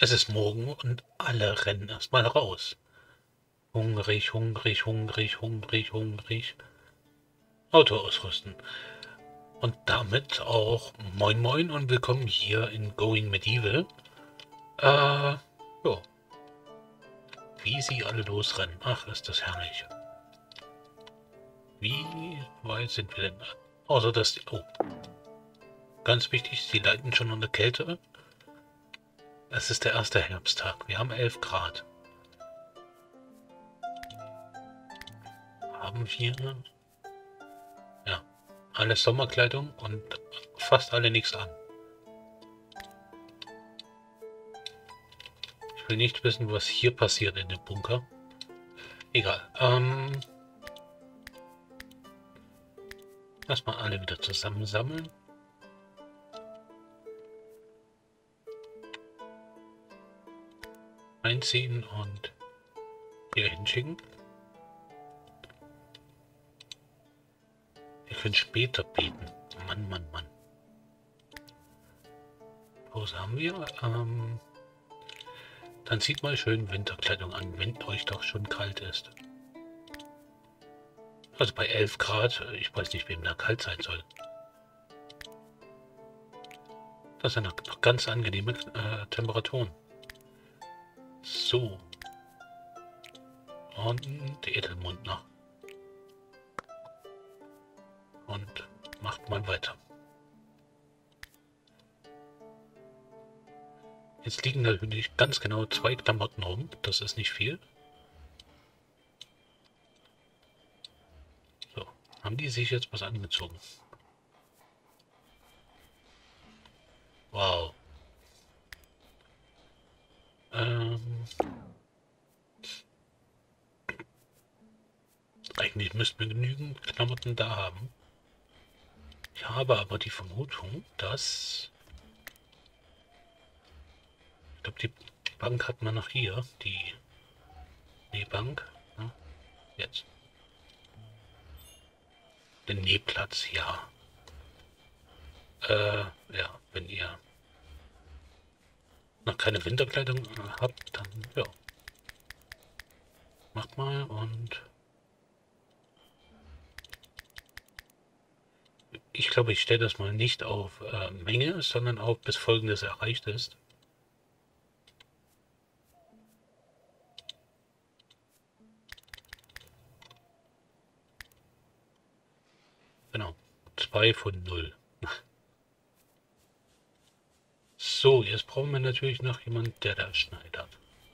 Es ist morgen und alle rennen erstmal raus. Hungrig, hungrig, hungrig, hungrig, hungrig. Auto ausrüsten. Und damit auch moin moin und willkommen hier in Going Medieval. Ja, wie sie alle losrennen. Ach, ist das herrlich. Wie weit sind wir denn? Außer dass die... Oh, ganz wichtig, sie leiden schon unter Kälte. Es ist der erste Herbsttag. Wir haben 11 Grad. Haben wir... Ja, alle Sommerkleidung und fast alle nichts an. Ich will nicht wissen, was hier passiert in dem Bunker. Egal. Erstmal alle wieder zusammensammeln. Einziehen und hier hinschicken. Wir können später beten. Mann, Mann, Mann. Pause haben wir. Dann zieht mal schön Winterkleidung an, wenn euch doch schon kalt ist. Also bei 11 Grad, ich weiß nicht, wem da kalt sein soll. Das sind noch ganz angenehme Temperaturen. So. Und Edelmund noch. Und macht mal weiter. Jetzt liegen natürlich ganz genau 2 Klamotten rum. Das ist nicht viel. So, haben die sich jetzt was angezogen? Wow. Eigentlich müssten wir genügend Klamotten da haben. Ich habe aber die Vermutung, dass... Ich glaube, die Bank hat man noch hier. Die... Nee, Bank. Ja, jetzt. Den Nähplatz, ja. Ja, wenn ihr noch keine Winterkleidung habt, dann ja. Macht mal und... Ich glaube, ich stelle das mal nicht auf Menge, sondern auf bis Folgendes erreicht ist. Genau. 2 von 0. So, jetzt brauchen wir natürlich noch jemanden, der da schneidert.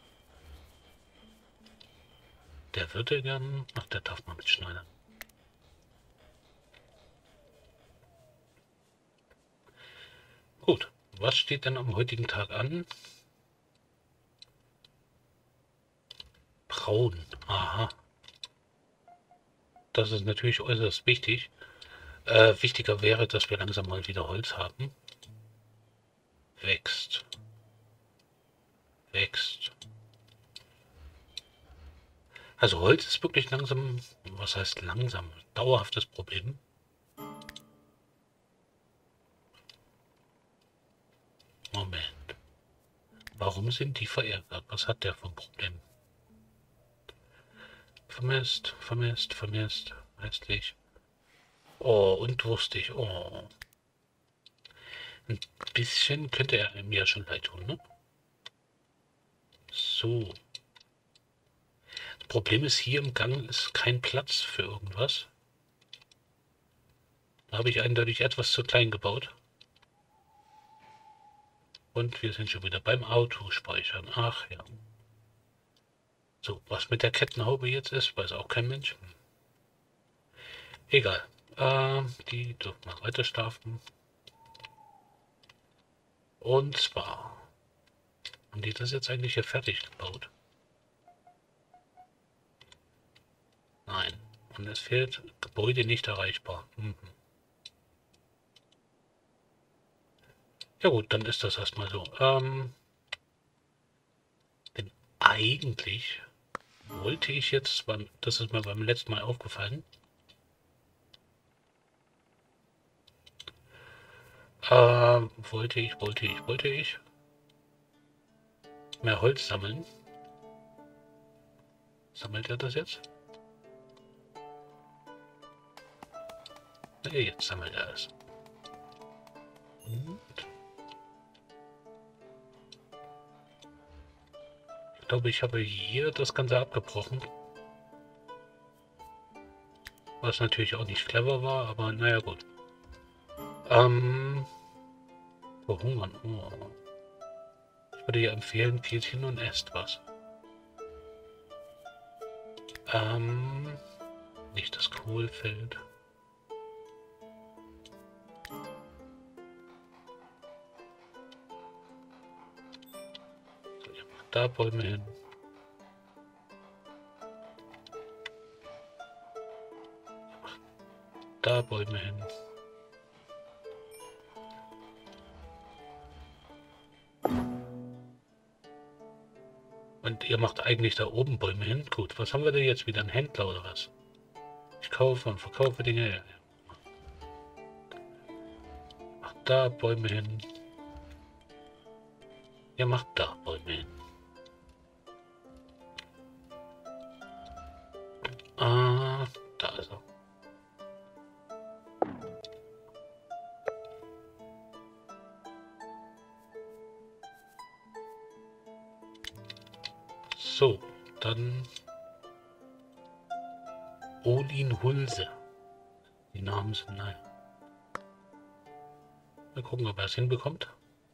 Der würde gern... Ach, der darf mal mitschneidern. Gut, was steht denn am heutigen Tag an? Brauen. Aha. Das ist natürlich äußerst wichtig. Wichtiger wäre, dass wir langsam mal wieder Holz haben. Wächst. Wächst. Also Holz ist wirklich langsam, was heißt langsam? Dauerhaftes Problem. Moment. Warum sind die verärgert? Was hat der für ein Problem? Vermisst, vermisst, vermisst. Hässlich. Oh, und durstig. Oh. Ein bisschen könnte er mir schon leid tun, ne? So. Das Problem ist, hier im Gang ist kein Platz für irgendwas. Da habe ich eindeutig etwas zu klein gebaut. Und wir sind schon wieder beim Autospeichern. Ach ja. So, was mit der Kettenhaube jetzt ist, weiß auch kein Mensch. Egal. Die dürfen mal weiter schlafen. Und zwar haben die das jetzt eigentlich hier fertig gebaut? Nein. Und es fehlt Gebäude nicht erreichbar. Mhm. Ja gut, dann ist das erstmal so. Denn eigentlich wollte ich jetzt, das ist mir beim letzten Mal aufgefallen, wollte ich. Mehr Holz sammeln. Sammelt er das jetzt? Nee, jetzt sammelt er es. Und ich glaube, ich habe hier das Ganze abgebrochen. Was natürlich auch nicht clever war, aber naja, gut. Verhungern. Oh. Ich würde dir empfehlen, geht hin und esst was. Nicht das Kohlfeld. So, ich mach da Bäume hin. Ich mach da Bäume hin. Und ihr macht eigentlich da oben Bäume hin. Gut, was haben wir denn jetzt? Wieder ein Händler oder was? Ich kaufe und verkaufe Dinge. Macht da Bäume hin. Ihr macht da Bäume hin. Ah, da ist er. So, dann Odin Hulse. Die Namen sind nein. Mal gucken, ob er es hinbekommt.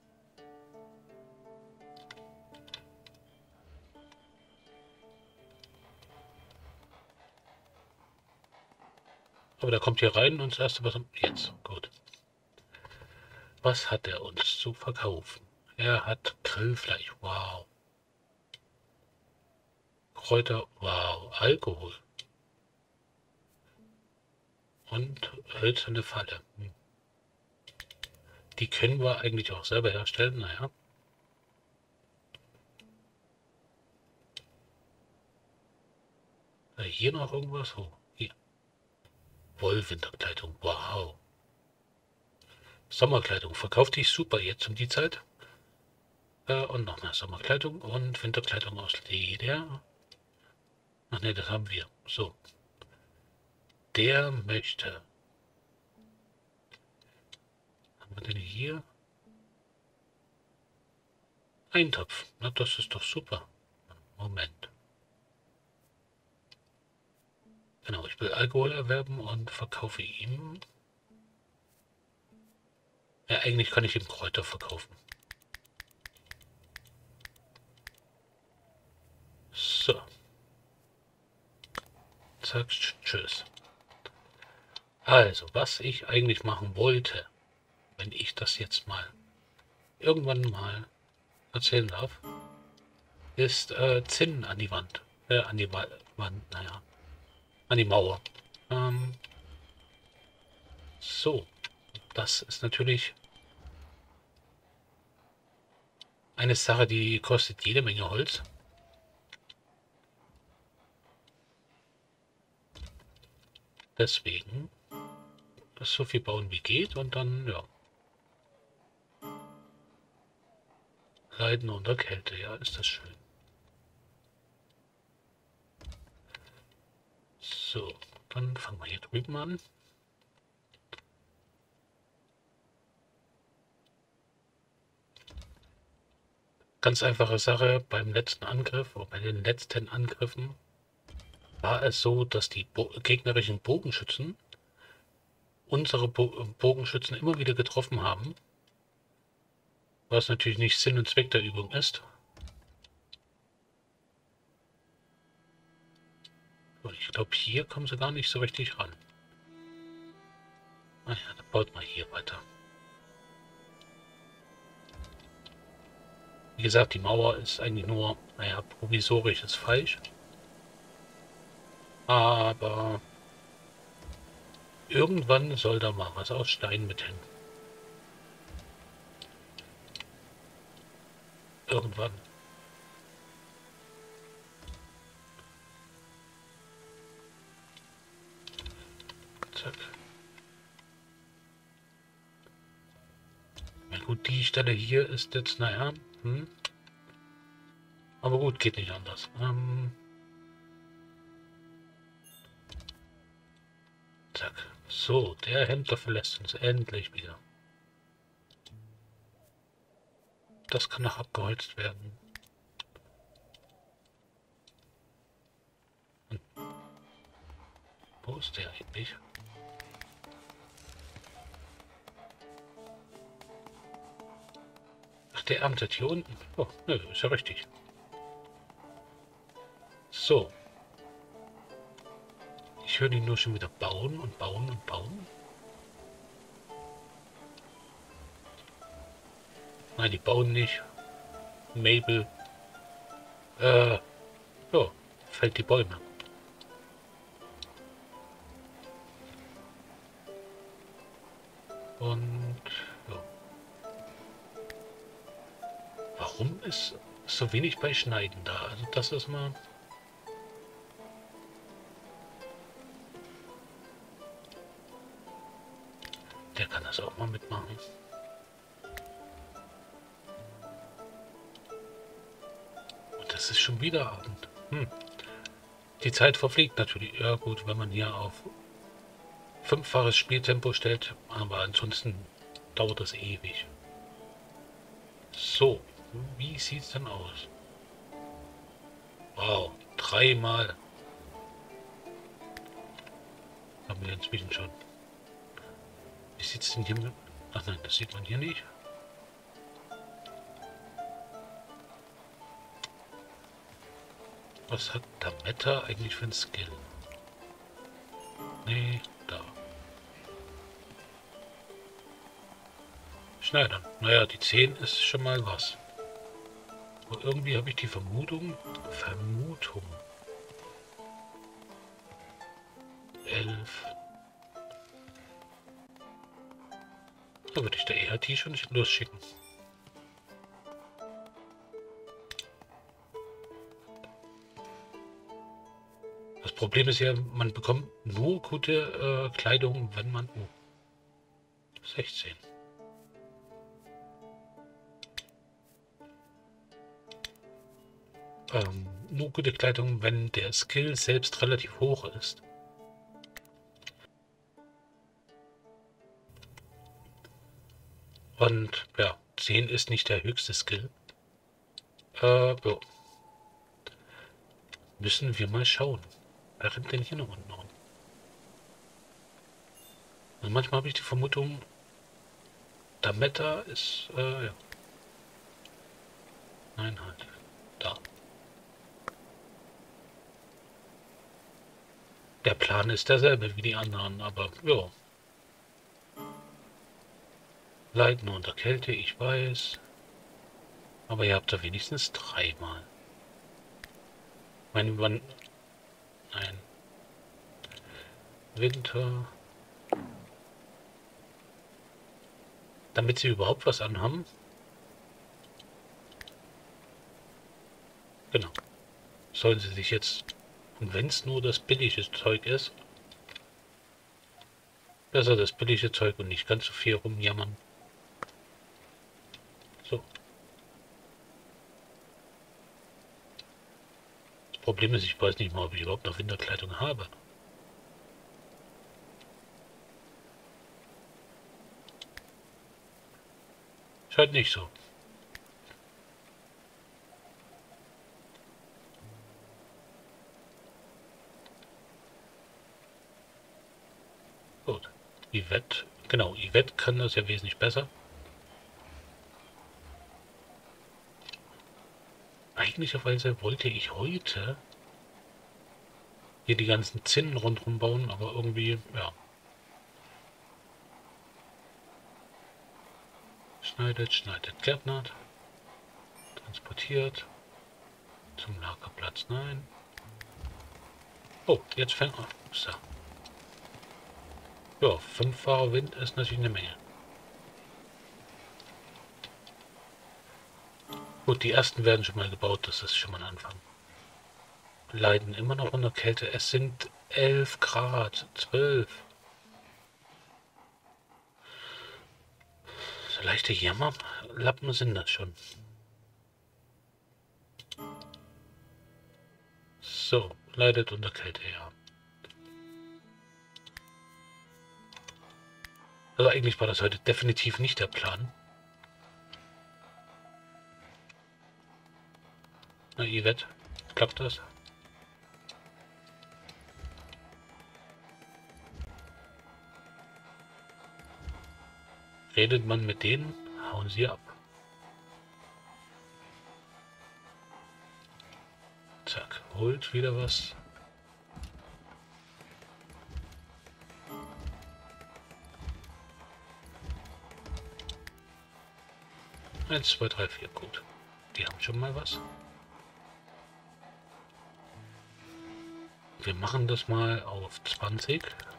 Aber der kommt hier rein und das erste, was er... Jetzt, gut. Was hat er uns zu verkaufen? Er hat Grillfleisch, wow. Kräuter, wow. Alkohol. Und hölzerne Falle. Die können wir eigentlich auch selber herstellen, naja. Hier noch irgendwas? Oh, hier. Wollwinterkleidung, wow. Sommerkleidung, verkauft dich super jetzt um die Zeit. Und noch mehr Sommerkleidung und Winterkleidung aus Leder. Ach ne, das haben wir. So. Der möchte. Haben wir denn hier? Eintopf. Na, das ist doch super. Moment. Genau, ich will Alkohol erwerben und verkaufe ihm. Ja, eigentlich kann ich ihm Kräuter verkaufen. So. Zack, tschüss. Also, was ich eigentlich machen wollte, wenn ich das jetzt mal irgendwann mal erzählen darf, ist Zinnen an die Wand. An die Wand, naja. An die Mauer. So. Das ist natürlich eine Sache, die kostet jede Menge Holz. Deswegen so viel bauen wie geht und dann, ja. Leiden unter Kälte, ja, ist das schön. So, dann fangen wir hier drüben an. Ganz einfache Sache, beim letzten Angriff oder bei den letzten Angriffen war es so, dass die gegnerischen Bogenschützen unsere Bogenschützen immer wieder getroffen haben. Was natürlich nicht Sinn und Zweck der Übung ist. Und ich glaube, hier kommen sie gar nicht so richtig ran. Naja, dann baut mal hier weiter. Wie gesagt, die Mauer ist eigentlich nur, naja, provisorisch ist falsch. Aber irgendwann soll da mal was aus Stein mit hin. Irgendwann. Zack. Na gut, die Stelle hier ist jetzt, naja, Aber gut, geht nicht anders. Zack. So, der Händler verlässt uns endlich wieder. Das kann noch abgeholzt werden. Und wo ist der eigentlich? Ach, der erntet hier unten. Oh, nö, ist ja richtig. So. Ich höre die nur schon wieder bauen und bauen und bauen. Nein, die bauen nicht. Mabel. Ja, fällt die Bäume. Und ja. Warum ist so wenig bei Schneiden da? Also das ist mal... Der kann das auch mal mitmachen. Und das ist schon wieder Abend. Die Zeit verfliegt natürlich. Ja gut, wenn man hier auf 5-faches Spieltempo stellt, aber ansonsten dauert das ewig. So, wie sieht's denn aus? Wow, 3-mal. Haben wir inzwischen schon. Wie sieht's denn hier mit... Ach nein, das sieht man hier nicht. Was hat der Meta eigentlich für ein Skill? Nee, da. Schneidern. Naja, die 10 ist schon mal was. Aber irgendwie habe ich die Vermutung. 11. Da würde ich der EHT schon nicht losschicken. Das Problem ist ja, man bekommt nur gute Kleidung, wenn man... Oh, 16. Nur gute Kleidung, wenn der Skill selbst relativ hoch ist. Und ja, 10 ist nicht der höchste Skill. Ja. Müssen wir mal schauen. Wer rennt denn hier noch unten rum? Und manchmal habe ich die Vermutung, der Meta ist, ja. Nein, halt. Da. Der Plan ist derselbe wie die anderen, aber ja. Leiden unter Kälte, ich weiß. Aber ihr habt da wenigstens 3-mal. Meine, wann... Nein. Winter. Damit sie überhaupt was anhaben. Genau. Sollen sie sich jetzt... Und wenn es nur das billige Zeug ist, besser das billige Zeug und nicht ganz so viel rumjammern. So. Das Problem ist, ich weiß nicht mal, ob ich überhaupt noch Winterkleidung habe. Scheint nicht so. Gut. Yvette. Genau, Yvette kann das ja wesentlich besser. Eigentlicherweise wollte ich heute hier die ganzen Zinnen rundherum bauen, aber irgendwie, ja. Schneidet, gärtnert, transportiert, zum Lagerplatz, nein. Oh, jetzt fängt an. So. Ja, 5-facher Wind ist natürlich eine Menge. Gut, die ersten werden schon mal gebaut, das ist schon mal ein Anfang. Leiden immer noch unter Kälte. Es sind 11 Grad, 12. So leichte Jammerlappen sind das schon. So, leidet unter Kälte, ja. Also eigentlich war das heute definitiv nicht der Plan. Na, Yvette, klappt das? Redet man mit denen, hauen sie ab. Zack, holt wieder was. Eins, zwei, drei, vier, gut. Die haben schon mal was. Wir machen das mal auf 20.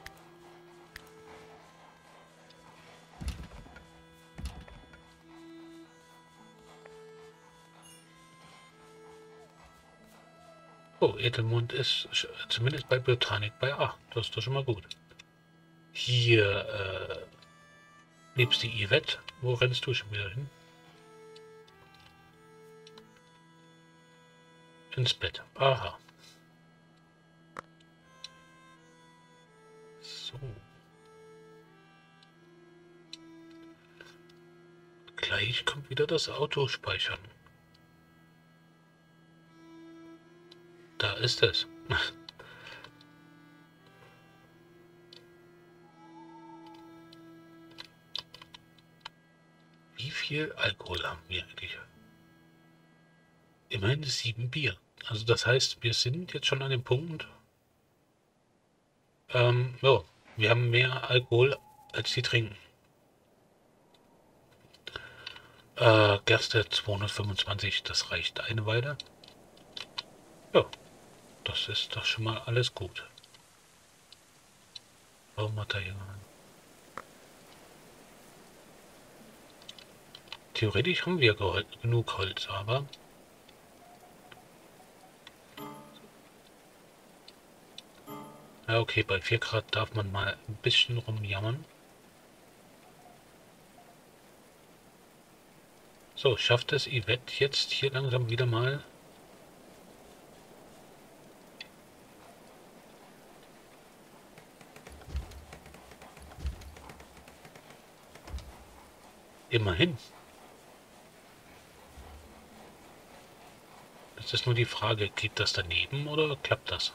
Oh, Edelmund ist zumindest bei Botanik bei A. Das ist doch schon mal gut. Hier, liebste Yvette, wo rennst du schon wieder hin? Ins Bett. Aha. So. Gleich kommt wieder das Auto speichern. Da ist es. Wie viel Alkohol haben wir eigentlich? Immerhin 7 Bier. Also das heißt, wir sind jetzt schon an dem Punkt. Ja, wir haben mehr Alkohol, als sie trinken. Gerste 225, das reicht eine Weile. Ja, das ist doch schon mal alles gut. Baumaterial. Theoretisch haben wir genug Holz, aber ja, okay, bei 4 Grad darf man mal ein bisschen rumjammern. So, schafft es Yvette jetzt hier langsam wieder mal? Immerhin. Jetzt ist nur die Frage, geht das daneben oder klappt das?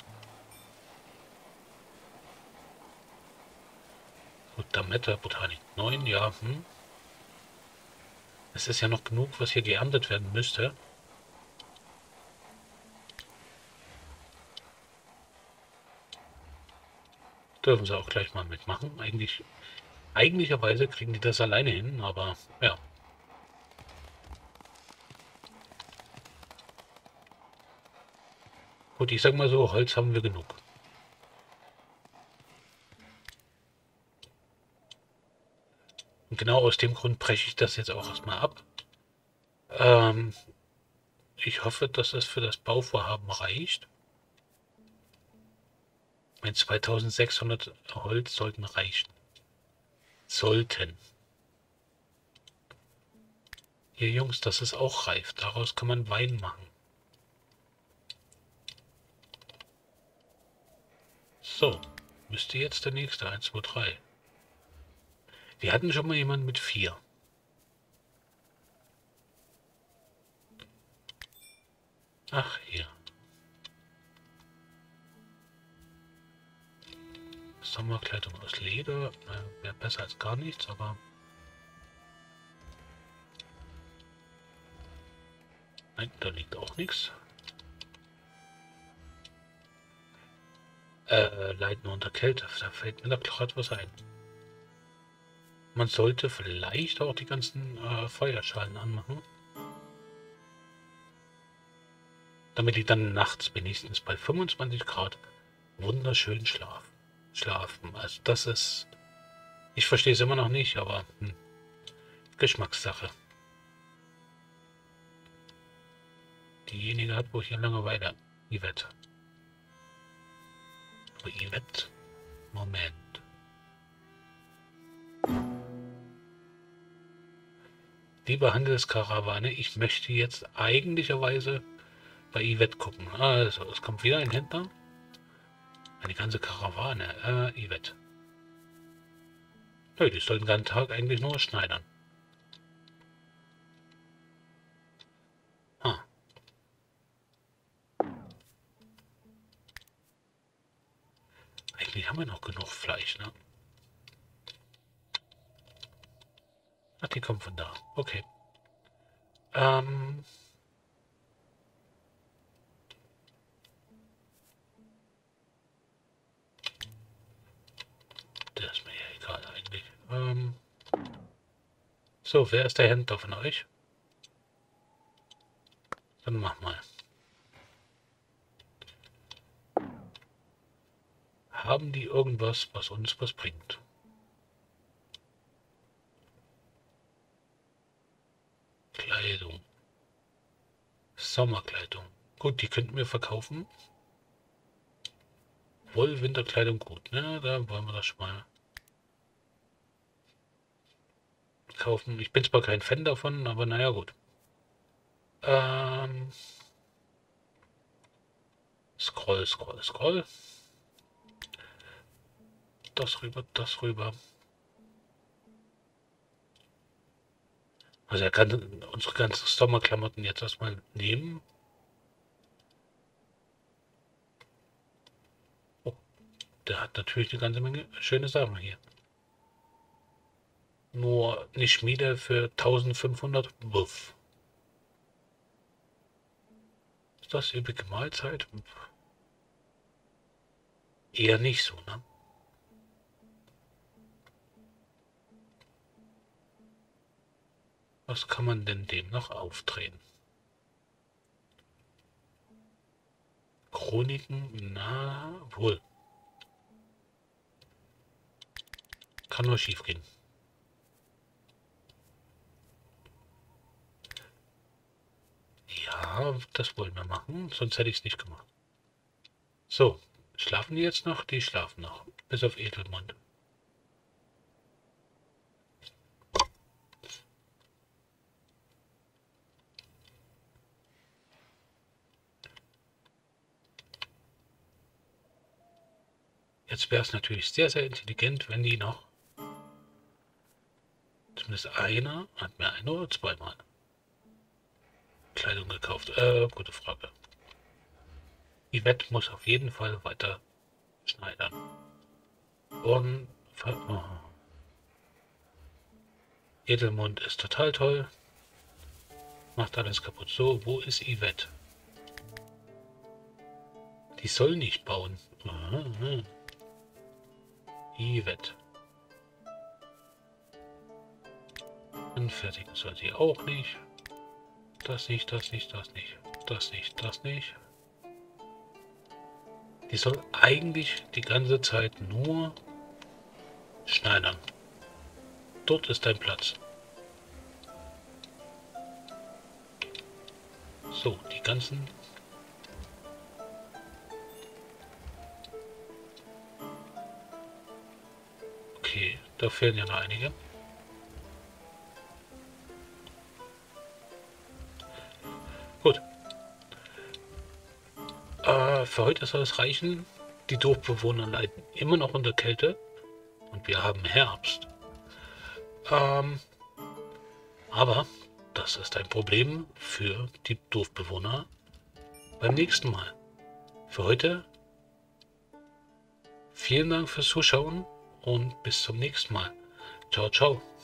Gut, Lametta, Botanik 9, ja. Es ist ja noch genug, was hier geerntet werden müsste. Dürfen sie auch gleich mal mitmachen. Eigentlicherweise kriegen die das alleine hin, aber ja. Gut, ich sag mal so, Holz haben wir genug. Und genau aus dem Grund breche ich das jetzt auch erstmal ab. Ich hoffe, dass es für das Bauvorhaben reicht. Mein 2600 Holz sollten reichen. Sollten. Hier, Jungs, das ist auch reif. Daraus kann man Wein machen. So, müsste jetzt der nächste. 1, 2, 3. Wir hatten schon mal jemanden mit 4. Ach, hier. Sommerkleidung aus Leder. Wäre besser als gar nichts, aber... Nein, da liegt auch nichts. Leiden unter Kälte. Da fällt mir da gerade was ein. Man sollte vielleicht auch die ganzen Feuerschalen anmachen. Damit die dann nachts wenigstens bei 25 Grad wunderschön schlafen. Also das ist... Ich verstehe es immer noch nicht, aber Geschmackssache. Diejenige hat wohl hier Langeweile. Yvette. Aber Yvette? Moment. Liebe Handelskarawane, ich möchte jetzt eigentlicherweise bei Yvette gucken. Also, es kommt wieder ein Händler. Eine ganze Karawane. Yvette. Nö, die soll den ganzen Tag eigentlich nur schneidern. Ah. Eigentlich haben wir noch genug Fleisch, ne? Ach, die kommen von da. Okay. Das ist mir ja egal eigentlich. So, wer ist der Händler von euch? Dann mach mal. Haben die irgendwas, was uns was bringt? Kleidung. Sommerkleidung. Gut, die könnten wir verkaufen. Woll-Winterkleidung gut, ne? Da wollen wir das schon mal kaufen. Ich bin zwar kein Fan davon, aber naja, gut. Scroll, scroll, scroll. Das rüber, das rüber. Also er kann unsere ganzen Sommerklamotten jetzt erstmal nehmen. Oh, der hat natürlich eine ganze Menge schöne Sachen hier. Nur eine Schmiede für 1500. Wuff. Ist das üppige Mahlzeit? Eher nicht so, ne? Was kann man denn dem noch aufdrehen? Chroniken? Na, wohl. Kann nur schief gehen. Ja, das wollen wir machen, sonst hätte ich es nicht gemacht. So, schlafen die jetzt noch? Die schlafen noch. Bis auf Edelmond. Jetzt wäre es natürlich sehr, sehr intelligent, wenn die noch... Zumindest einer, hat mir ein oder zweimal Kleidung gekauft. Gute Frage. Yvette muss auf jeden Fall weiter schneidern. Und... Oh. Edelmond ist total toll. Macht alles kaputt. So, wo ist Yvette? Die soll nicht bauen. Aha. Yvette. Anfertigen soll sie auch nicht. Das nicht, das nicht, das nicht. Das nicht, das nicht. Die soll eigentlich die ganze Zeit nur schneidern. Dort ist dein Platz. So, die ganzen... Okay, da fehlen ja noch einige. Gut. Für heute soll es reichen. Die Dorfbewohner leiden immer noch unter Kälte. Und wir haben Herbst. Aber das ist ein Problem für die Dorfbewohner beim nächsten Mal. Für heute vielen Dank fürs Zuschauen und bis zum nächsten Mal. Ciao, ciao.